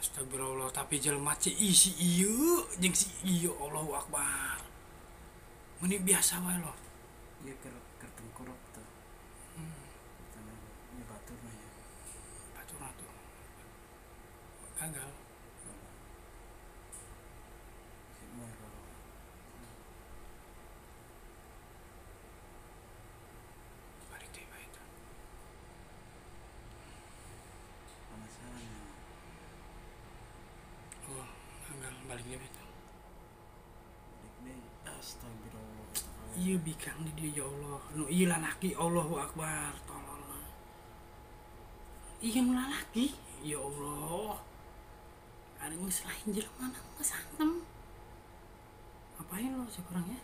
Astagfirullah, tapi jelema cek isi ieu jeung si ieu Allahu Akbar. Meni biasa wae loh. Ieu keur tengkurap tuh. Ini batur mah ya. Batur atuh. Gagal. Semua kalau Balik deui bae eta. panasannya. Oh, gagal balik deui eta. Astagfirullah. Ieu bikang di dieu ya Allah. Nu ieu lalaki Allahu Akbar. Tolol. Ieu nu lalaki ya Allah. Ari geus lain jelema na geus santem. Ngapain lo si kurangnya?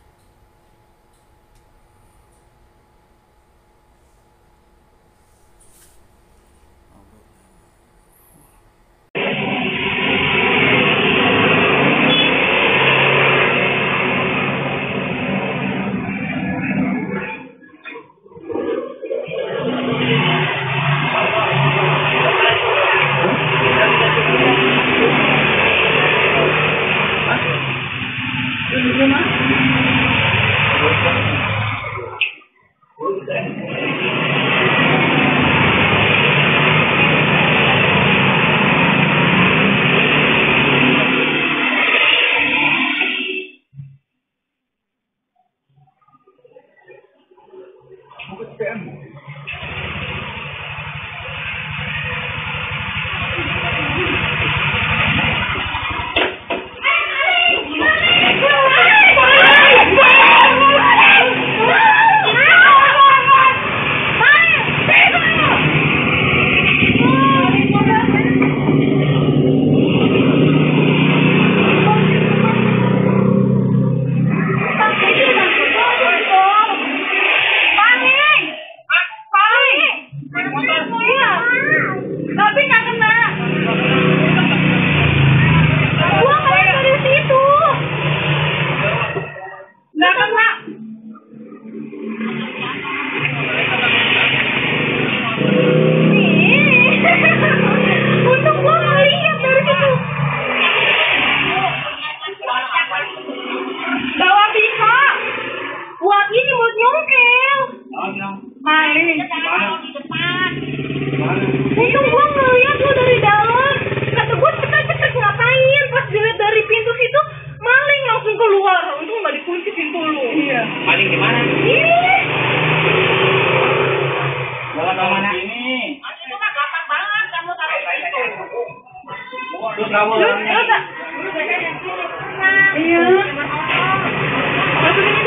Untung gua ngeliat lu dari dalam. Kata gua cepet-cepet ngapain. Pas dilihat dari pintu situ, maling langsung keluar. Untung gak dikunci pintu lu. Iya. Maling di mana? Ini. Bawa ke mana? Ini. Itu mah gampang banget kamu taruh di situ. Lu tahu orangnya? Iya.